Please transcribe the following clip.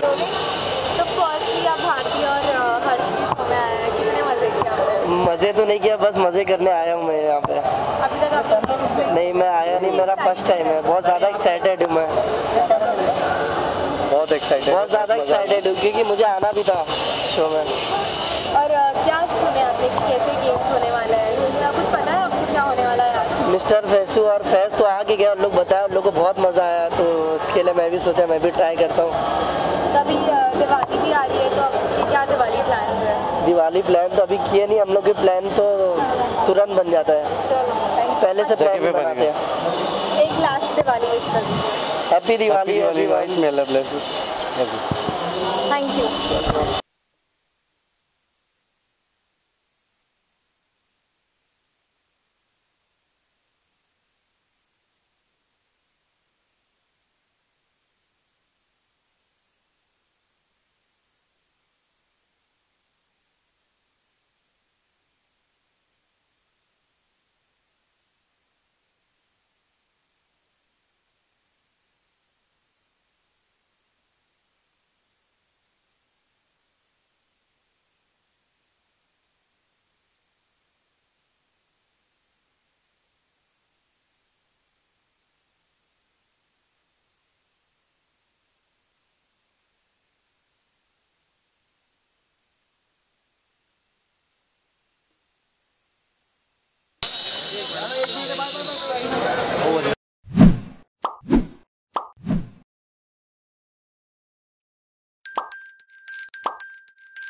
तो फर्स्टली आप भारती और हर्ष की शो में आए हैं, कितने मजे किए आपने? मज़े तो नहीं किया, बस मज़े करने आया हूँ मैं यहाँ पे। अभी तक आप नहीं, मैं आया नहीं, मेरा फर्स्ट टाइम है। बहुत ज़्यादा एक्साइटेड हूँ मैं, बहुत ज़्यादा एक्साइटेड हूँ क्योंकि मुझे आना भी था शो में। और क्या सुने आपने कि कैसे गेम्स होने वाले हैं? कुछ पता है आपको क्या होने वाला है आज? मिस्टर फैसू और फैस तो आ के गए, उन लोग बताया, उन लोग को बहुत मज़ा आया, तो इसके लिए मैं भी सोचा मैं भी ट्राई करता हूँ। तभी दिवाली भी आ रही है, तो आपके क्या दिवाली प्लान है? दिवाली प्लान तो अभी किए नहीं हम लोग, के प्लान तो तुरंत बन जाता है, पहले से प्लान बनाते हैं। एक लास्ट दिवाली विश कर दीजिए। हैप्पी दिवाली। Thank you.